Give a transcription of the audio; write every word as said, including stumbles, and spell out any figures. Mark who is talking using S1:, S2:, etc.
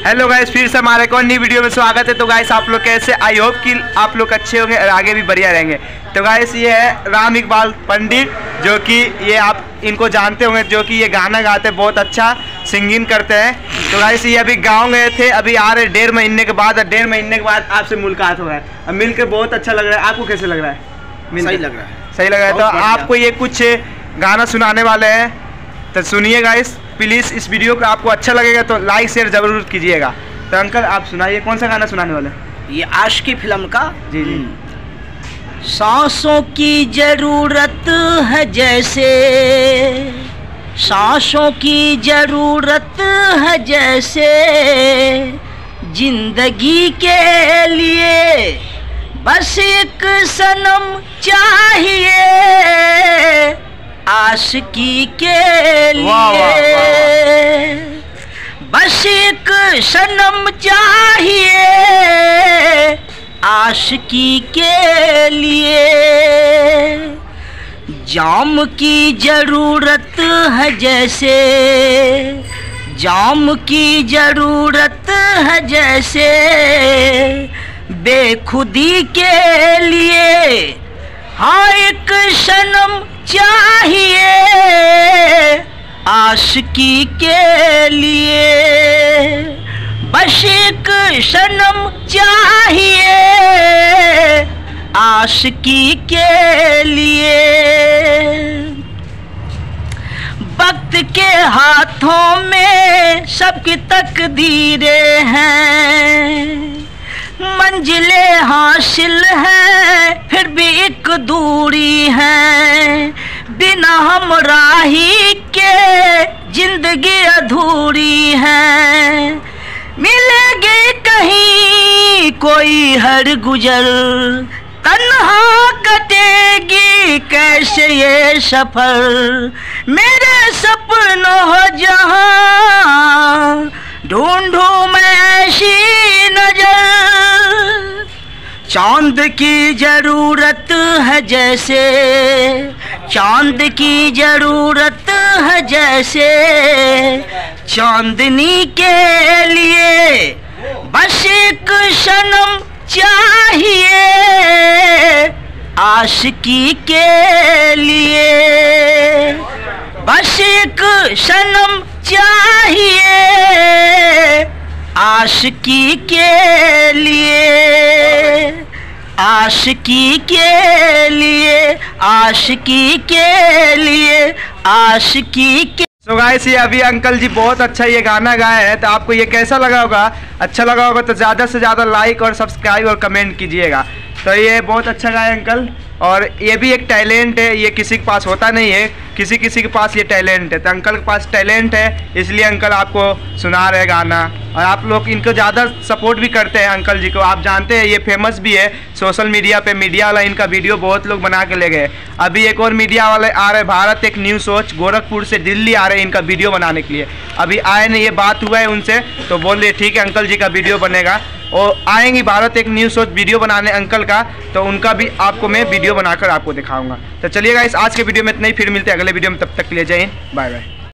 S1: Hello guys, फिर से हमारे को नई वीडियो में स्वागत है। तो गाइस आप लोग कैसे, आई होप कि आप लोग अच्छे होंगे और आगे भी बढ़िया रहेंगे। तो गाइस ये है राम इकबाल पंडित, जो कि ये आप इनको जानते होंगे, जो कि ये गाना गाते हैं, बहुत अच्छा सिंगिंग करते हैं। तो गाइस ये अभी गाँव गए थे, अभी आ रहे डेढ़ महीने के बाद, और डेढ़ महीने के बाद आपसे मुलाकात हो रहा है। अब मिल के बहुत अच्छा लग रहा है। आपको कैसे लग रहा है?
S2: सही लग रहा है,
S1: सही लग रहा है। तो आपको ये कुछ गाना सुनाने वाले हैं, तो सुनिए गाइस प्लीज़। इस वीडियो को आपको अच्छा लगेगा तो लाइक शेयर जरूर कीजिएगा। तो अंकल आप सुनाइए, कौन सा गाना सुनाने वाले हैं?
S2: ये आशिकी फिल्म का।
S1: जी जी।
S2: सांसों की जरूरत है जैसे, सांसों की जरूरत है जैसे, जिंदगी के लिए बस एक सनम चाहिए, आशिकी के लिए
S1: वाह, वाह, वाह।
S2: बस एक सनम चाहिए, आशिकी के लिए। जाम की जरूरत है जैसे, जाम की जरूरत है जैसे, बेखुदी के लिए हाँ एक सनम चाहिए, आशिकी के लिए। बस एक सनम चाहिए, आशिकी के लिए। वक्त के हाथों में सबकी तकदीरें हैं, मंजिलें हासिल है फिर भी एक दूरी है, बिना हमराही के जिंदगी अधूरी है। मिलेगी कहीं कोई हर गुजर, तन्हा कटेगी कैसे ये सफर, मेरे सपनों हो जहां ढूंढूं मैं ऐसी नजर। चांद की जरूरत है जैसे, चांद की जरूरत है जैसे, चांदनी के लिए बस एक सनम चाहिए, आशिकी के लिए। बस एक सनम चाहिए, आशिकी के लिए, आशिकी के लिए, आशिकी के लिए, आशिकी के।
S1: सो गाइस ये अभी अंकल जी बहुत अच्छा ये गाना गाए हैं, तो आपको ये कैसा लगा होगा? अच्छा लगा होगा तो ज़्यादा से ज़्यादा लाइक और सब्सक्राइब और कमेंट कीजिएगा। तो ये बहुत अच्छा गाए अंकल, और ये भी एक टैलेंट है, ये किसी के पास होता नहीं है, किसी किसी के पास ये टैलेंट है। तो अंकल के पास टैलेंट है, इसलिए अंकल आपको सुना रहे गाना। और आप लोग इनको ज़्यादा सपोर्ट भी करते हैं अंकल जी को। आप जानते हैं ये फेमस भी है सोशल मीडिया पे, मीडिया वाला इनका वीडियो बहुत लोग बना के ले गए। अभी एक और मीडिया वाले आ रहे, भारत एक न्यूज़ सोच, गोरखपुर से दिल्ली आ रहे हैं इनका वीडियो बनाने के लिए। अभी आए नहीं, ये बात हुआ है उनसे, तो बोल रहे ठीक है अंकल जी का वीडियो बनेगा, और आएंगी भारत एक न्यूज़ सोच वीडियो बनाने अंकल का, तो उनका भी आपको मैं वीडियो बनाकर आपको दिखाऊंगा। तो चलिएगा इस आज के वीडियो में इतना ही, फिर मिलते हैं अगले वीडियो में, तब तक के लिए जय हिंद, बाय बाय।